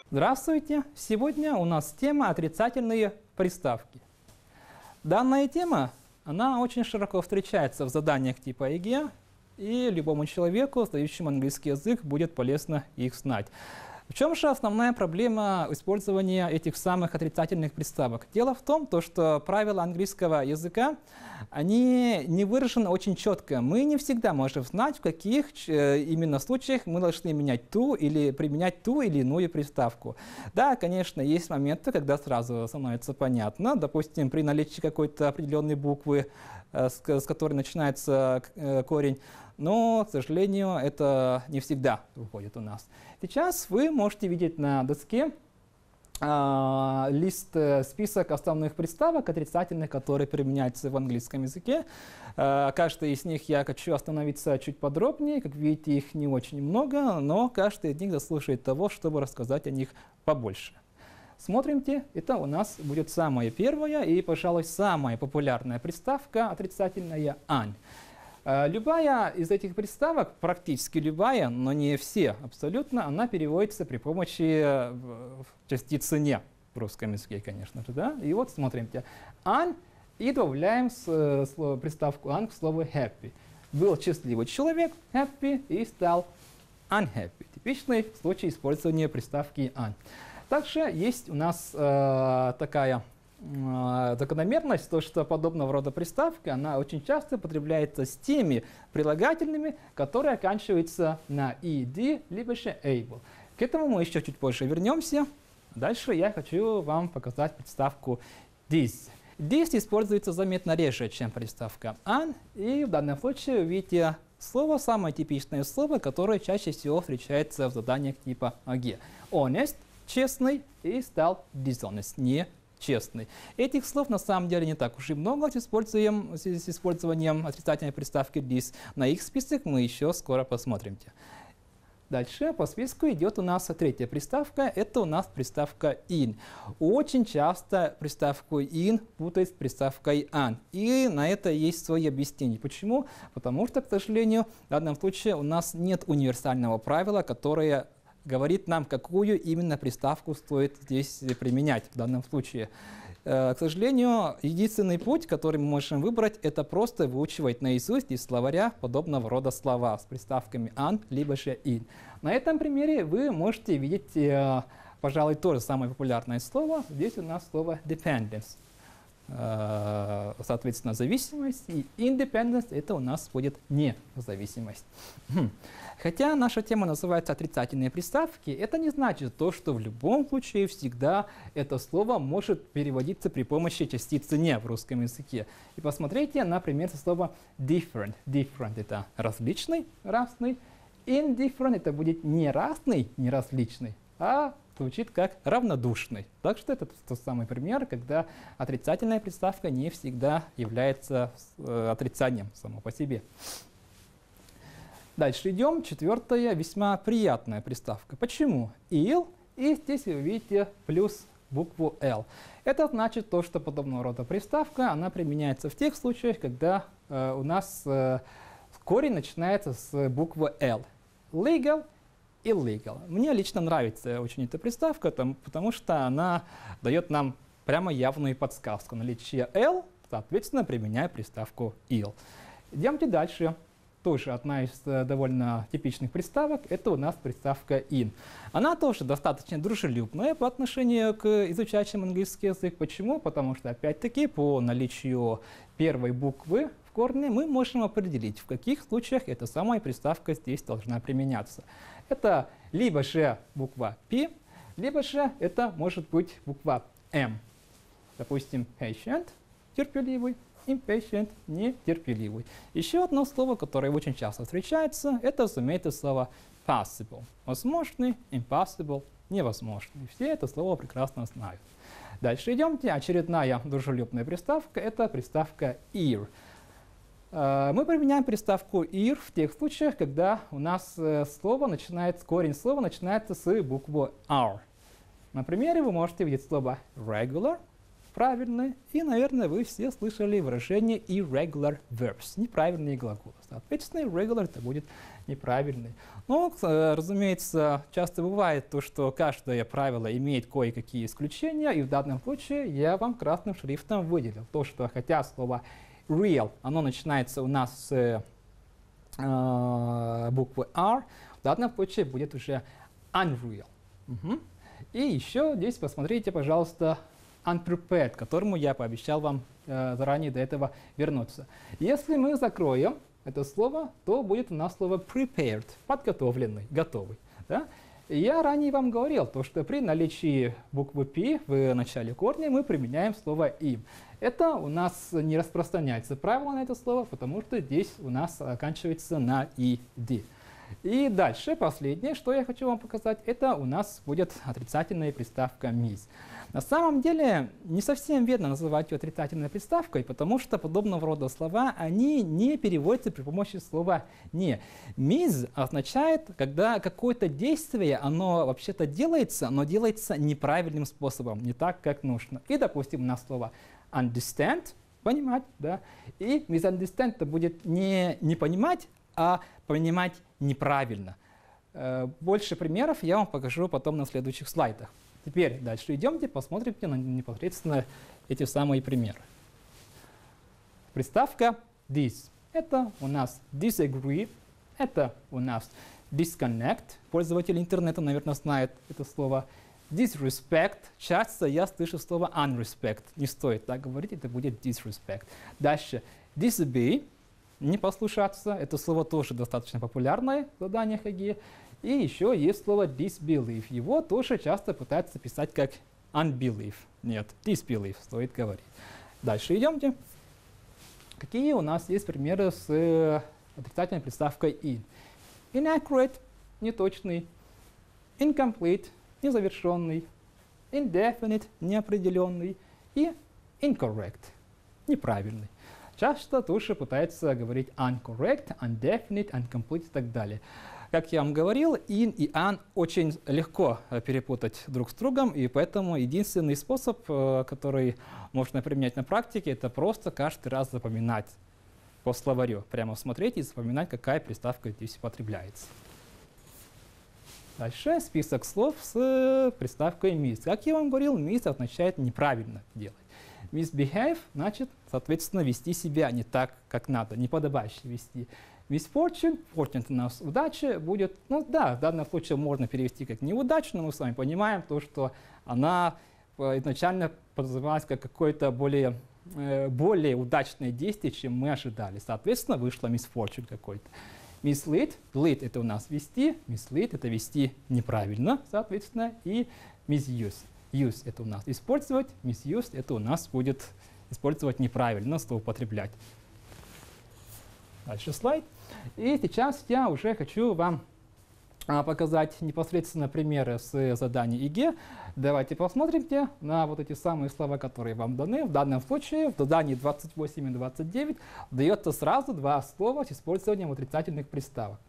Здравствуйте! Сегодня у нас тема «Отрицательные приставки». Данная тема, она очень широко встречается в заданиях типа ЕГЭ, и любому человеку, сдающему английский язык, будет полезно их знать. В чем же основная проблема использования этих самых отрицательных приставок? Дело в том, что правила английского языка, они не выражены очень четко. Мы не всегда можем знать, в каких именно случаях мы должны менять ту или применять ту или иную приставку. Да, конечно, есть моменты, когда сразу становится понятно. Допустим, при наличии какой-то определенной буквы, с которой начинается корень. Но, к сожалению, это не всегда выходит у нас. Сейчас вы можете видеть на доске список основных приставок отрицательных, которые применяются в английском языке. Каждый из них я хочу остановиться чуть подробнее. Как видите, их не очень много, но каждый из них заслуживает того, чтобы рассказать о них побольше. Смотрите, это у нас будет самая первая и, пожалуй, самая популярная приставка отрицательная «ань». Любая из этих приставок, практически любая, но не все абсолютно, она переводится при помощи частицы «не» в русском языке, конечно же. Да? И вот смотрите, «ань» и добавляем приставку «ань» к слову «happy». Был счастливый человек, happy, и стал unhappy. Типичный случай использования приставки «ань». Также есть у нас такая закономерность, то, что подобного рода приставка, она очень часто употребляется с теми прилагательными, которые оканчиваются на ed, либо же able. К этому мы еще чуть позже вернемся. Дальше я хочу вам показать приставку this. This используется заметно реже, чем приставка an, и в данном случае видите слово, самое типичное слово, которое чаще всего встречается в заданиях типа ЕГЭ. Honest, честный, и стал dishonest, не честный. Этих слов на самом деле не так уж и много с использованием отрицательной приставки this. На их список мы еще скоро посмотрим. Дальше по списку идет у нас третья приставка. Это у нас приставка in. Очень часто приставку in путают с приставкой an. И на это есть свои объяснения. Почему? Потому что, к сожалению, в данном случае у нас нет универсального правила, которое говорит нам, какую именно приставку стоит здесь применять в данном случае. К сожалению, единственный путь, который мы можем выбрать, это просто выучивать наизусть из словаря подобного рода слова с приставками an, либо же in. На этом примере вы можете видеть, пожалуй, тоже самое популярное слово. Здесь у нас слово dependence. Соответственно, зависимость, и independence — это у нас будет независимость. Хотя наша тема называется «отрицательные приставки», это не значит то, что в любом случае всегда это слово может переводиться при помощи частицы «не» в русском языке. И посмотрите, например, слово different. Different — это различный, разный. Indifferent — это будет не разный, не различный, а звучит как равнодушный. Так что это тот самый пример, когда отрицательная приставка не всегда является отрицанием само по себе. Дальше идем. Четвертая, весьма приятная приставка. Почему? Il, и здесь вы видите плюс букву L. Это значит то, что подобного рода приставка, она применяется в тех случаях, когда у нас корень начинается с буквы L. Legal, illegal. Мне лично нравится очень эта приставка, потому что она дает нам прямо явную подсказку. Наличие L, соответственно, применяя приставку ill. Идемте дальше. Тоже одна из довольно типичных приставок, это у нас приставка in. Она тоже достаточно дружелюбная по отношению к изучающим английский язык. Почему? Потому что, опять-таки, по наличию первой буквы в корне мы можем определить, в каких случаях эта самая приставка здесь должна применяться. Это либо же буква P, либо же это может быть буква M. Допустим, patient, терпеливый, impatient, нетерпеливый. Еще одно слово, которое очень часто встречается, это, разумеется, слово possible. Возможный, impossible, невозможный. Все это слово прекрасно знают. Дальше идемте. Очередная дружелюбная приставка – это приставка ear. Мы применяем приставку ear в тех случаях, когда у нас корень слова начинается с буквы R. На примере вы можете видеть слово regular, правильные. И, наверное, вы все слышали выражение irregular verbs, неправильные глаголы. Соответственно, irregular это будет неправильный. Но, разумеется, часто бывает то, что каждое правило имеет кое-какие исключения, и в данном случае я вам красным шрифтом выделил то, что хотя слово real, оно начинается у нас с буквы R, в данном случае будет уже unreal. И еще здесь посмотрите, пожалуйста, unprepared, к которому я пообещал вам заранее до этого вернуться. Если мы закроем это слово, то будет у нас слово prepared, подготовленный, готовый. Да? И я ранее вам говорил, то, что при наличии буквы P в начале корня мы применяем слово им. Это у нас не распространяется правило на это слово, потому что здесь у нас оканчивается на ed. И дальше, последнее, что я хочу вам показать, это у нас будет отрицательная приставка miss. На самом деле, не совсем верно называть ее отрицательной приставкой, потому что подобного рода слова, они не переводятся при помощи слова «не». Miss означает, когда какое-то действие, оно вообще-то делается, но делается неправильным способом, не так, как нужно. И, допустим, у нас слово understand, понимать, да, и misunderstand это будет не понимать, а понимать неправильно. Больше примеров я вам покажу потом на следующих слайдах. Теперь дальше идемте, посмотрите на непосредственно эти самые примеры. Приставка this. Это у нас disagree, это у нас disconnect. Пользователи интернета, наверное, знают это слово. Disrespect. Часто я слышу слово unrespect. Не стоит так говорить, это будет disrespect. Дальше disobey. Не послушаться. Это слово тоже достаточно популярное в заданиях ЕГЭ. И еще есть слово disbelieve. Его тоже часто пытаются писать как unbelieve. Нет, disbelieve стоит говорить. Дальше идемте. Какие у нас есть примеры с отрицательной приставкой in? Inaccurate – неточный. Incomplete – незавершенный. Indefinite – неопределенный. И incorrect – неправильный. Часто тоже пытаются говорить uncorrect, undefinite, incomplete и так далее. Как я вам говорил, in и an очень легко перепутать друг с другом, и поэтому единственный способ, который можно применять на практике, это просто каждый раз запоминать по словарю. Прямо смотреть и запоминать, какая приставка здесь употребляется. Дальше список слов с приставкой miss. Как я вам говорил, miss означает неправильно делать. Misbehave значит, соответственно, вести себя не так, как надо, неподобающе вести. Misfortune, fortune у нас удача, будет, ну да, в данном случае можно перевести как неудачу, но мы с вами понимаем то, что она изначально подразумевалась как какое-то более удачное действие, чем мы ожидали. Соответственно, вышло misfortune какой-то. Mislead, lead это у нас вести, mislead это вести неправильно, соответственно, и misuse. Use это у нас использовать, misuse это у нас будет использовать неправильно, злоупотреблять. Дальше слайд. И сейчас я уже хочу вам показать непосредственно примеры с заданий ЕГЭ. Давайте посмотрим на вот эти самые слова, которые вам даны. В данном случае в задании 28 и 29 дается сразу два слова с использованием отрицательных приставок.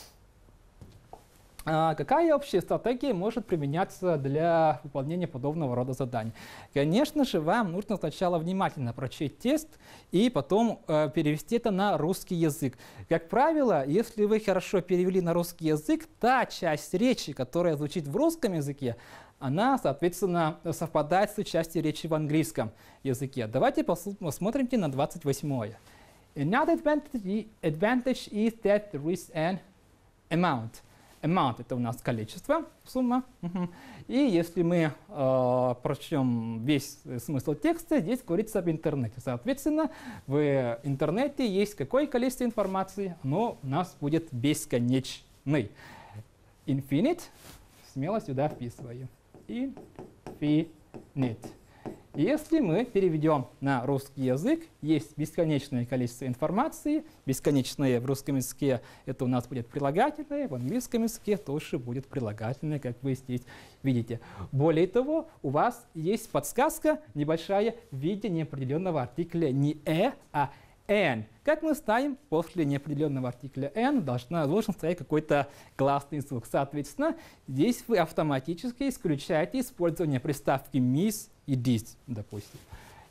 Какая общая стратегия может применяться для выполнения подобного рода заданий? Конечно же, вам нужно сначала внимательно прочесть тест и потом перевести это на русский язык. Как правило, если вы хорошо перевели на русский язык, та часть речи, которая звучит в русском языке, она, соответственно, совпадает с частью речи в английском языке. Давайте посмотрим на 28-е. Another advantage is that there is an amount. Amount – это у нас количество, сумма. И если мы прочтем весь смысл текста, здесь говорится об интернете. Соответственно, в интернете есть какое количество информации, оно у нас будет бесконечный. Infinite, смело сюда вписываю. Infinite. Если мы переведем на русский язык, есть бесконечное количество информации, бесконечное в русском языке это у нас будет прилагательное, в английском языке тоже будет прилагательное, как вы здесь видите. Более того, у вас есть подсказка небольшая в виде неопределенного артикля не а «n». Как мы ставим после неопределенного артикля «n», должен стоять какой-то гласный звук. Соответственно, здесь вы автоматически исключаете использование приставки «miss» и «this», допустим.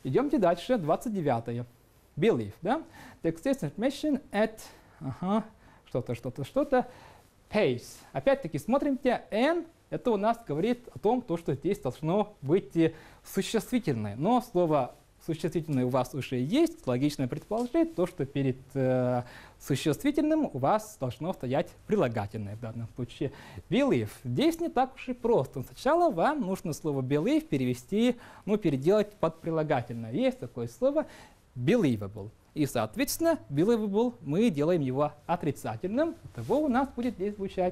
Идемте дальше, 29. Believe, да? The existing information at что-то, pace. Опять-таки, смотрите, N это у нас говорит о том, что здесь должно быть существительное. Но слово существительное у вас уже есть, логично предположить, что перед существительным у вас должно стоять прилагательное в данном случае. Believe. Здесь не так уж и просто. Сначала вам нужно слово believe перевести, переделать под прилагательное. Есть такое слово believable. И, соответственно, believable мы делаем его отрицательным. Итого у нас будет здесь звучать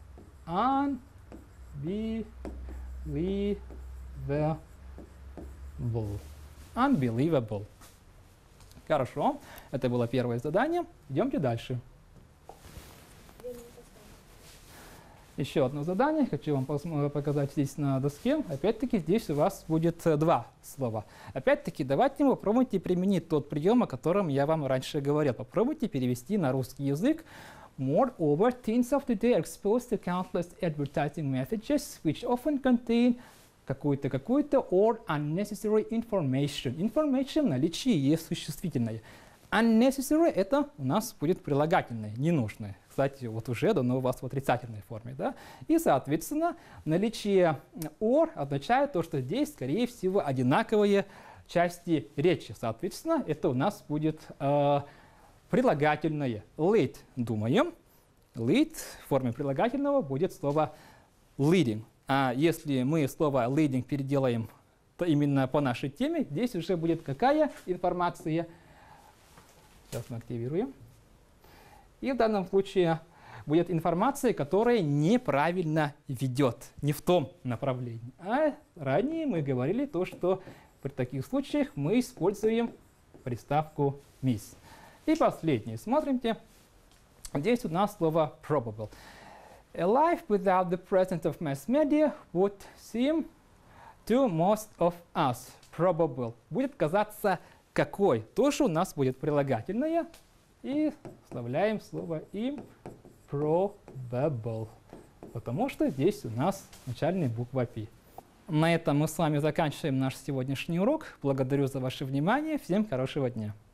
unbelievable. Хорошо. Это было первое задание. Идемте дальше. Еще одно задание. Хочу вам показать здесь на доске. Опять-таки, здесь у вас будет два слова. Опять-таки, давайте попробуйте применить тот прием, о котором я вам раньше говорил. Попробуйте перевести на русский язык. Moreover, teens of today are exposed to countless advertising messages, which often contain какую-то or unnecessary information. Information в наличии есть существительное. Unnecessary это у нас будет прилагательное, ненужное. Кстати, вот уже дано у вас в отрицательной форме. Да? И, соответственно, наличие or означает то, что здесь, скорее всего, одинаковые части речи. Соответственно, это у нас будет прилагательное. Lead думаем. Lead в форме прилагательного будет слово leading. А если мы слово leading переделаем то именно по нашей теме, здесь уже будет какая информация? Сейчас мы активируем. И в данном случае будет информация, которая неправильно ведет, не в том направлении. А ранее мы говорили то, что при таких случаях мы используем приставку miss. И последнее. Смотрите. Здесь у нас слово probable. A life without the presence of mass media would seem to most of us probable. Будет казаться какой. Тоже у нас будет прилагательное. И вставляем слово improbable. Потому что здесь у нас начальная буква P. На этом мы с вами заканчиваем наш сегодняшний урок. Благодарю за ваше внимание. Всем хорошего дня.